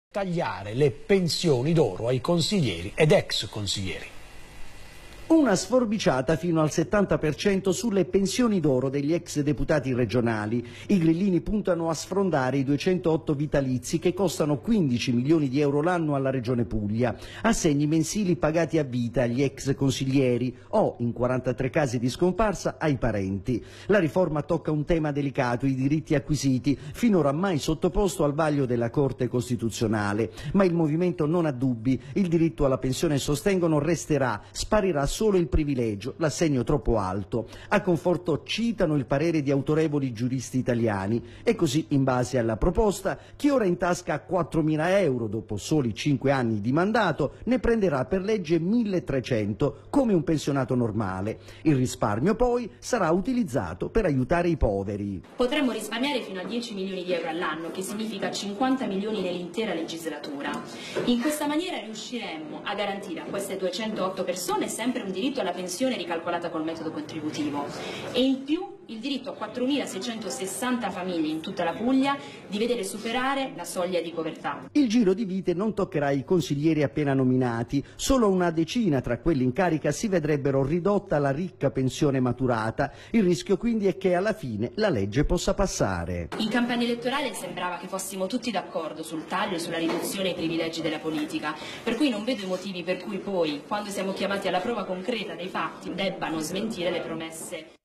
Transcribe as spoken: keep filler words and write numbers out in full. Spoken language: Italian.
Tagliare le pensioni d'oro ai consiglieri ed ex consiglieri. Una sforbiciata fino al settanta per cento sulle pensioni d'oro degli ex deputati regionali. I grillini puntano a sfrondare i duecentootto vitalizi che costano quindici milioni di euro l'anno alla Regione Puglia, assegni mensili pagati a vita agli ex consiglieri o, in quarantatré casi di scomparsa, ai parenti. La riforma tocca un tema delicato, i diritti acquisiti, finora mai sottoposto al vaglio della Corte Costituzionale. Ma il movimento non ha dubbi, il diritto alla pensione, sostengono, resterà, sparirà solo il privilegio, l'assegno troppo alto. A conforto citano il parere di autorevoli giuristi italiani e così, in base alla proposta, chi ora in tasca ha quattromila euro dopo soli cinque anni di mandato ne prenderà per legge milletrecento come un pensionato normale. Il risparmio poi sarà utilizzato per aiutare i poveri. Potremmo risparmiare fino a dieci milioni di euro all'anno, che significa cinquanta milioni nell'intera legislatura. In questa maniera riusciremmo a garantire a queste duecentootto persone sempre un diritto alla pensione ricalcolata col metodo contributivo e in più il diritto a quattromilaseicentosessanta famiglie in tutta la Puglia di vedere superare la soglia di povertà. Il giro di vite non toccherà i consiglieri appena nominati, solo una decina tra quelli in carica si vedrebbero ridotta la ricca pensione maturata. Il rischio quindi è che alla fine la legge possa passare. In campagna elettorale sembrava che fossimo tutti d'accordo sul taglio e sulla riduzione dei privilegi della politica, per cui non vedo i motivi per cui poi, quando siamo chiamati alla prova concreta dei fatti, debbano smentire le promesse.